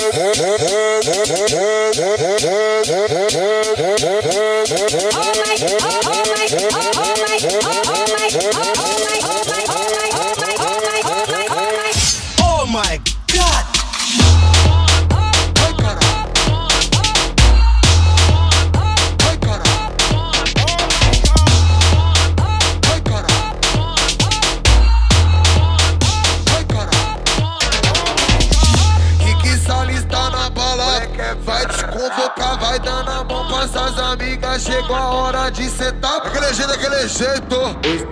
Oh my God! Vai te convocar, vai dando a mão pra essas amigas. Chegou a hora de sentar. Daquele jeito.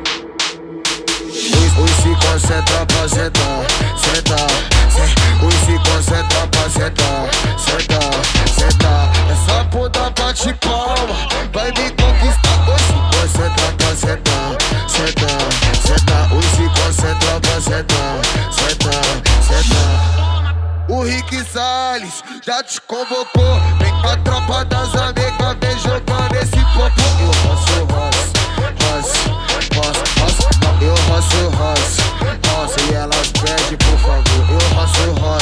Os se concentra pra sentar, sentar. Os se concentra pra sentar, sentar. Essa puta bate palma, vai me conquistar. Os se concentra pra sentar, sentar. Os se concentra pra sentar, sentar. O Rick Salles já te convocou. Vem com a tropa das amigas, vem jogando esse popo. Eu roço, eu roço, e elas pedem por favor. Eu roço,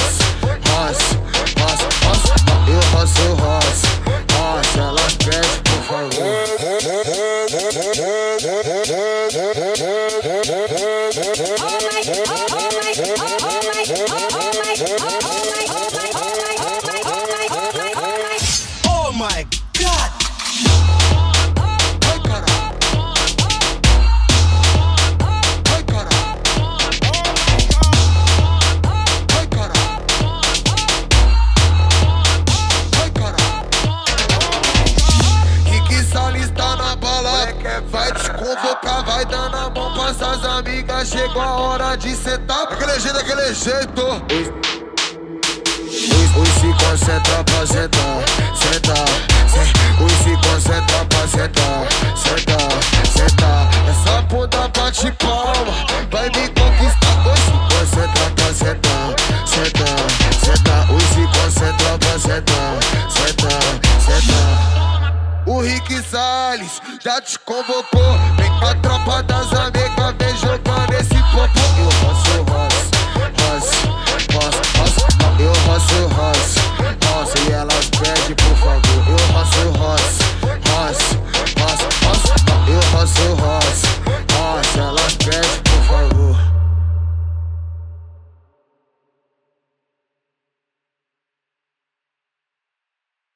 eu roço, elas pedem por favor. Oh my God! Vai te convocar, vai dando a mão pra essas amigas. Chegou a hora de sentar. Daquele jeito. Os se concentra pra sentar, Os se concentra pra sentar, sentar. Essa puta bate palma, vai me conquistar. Os se concentra pra sentar, sentar. Os se concentra pra sentar, sentar. O Rick Salles já te convocou.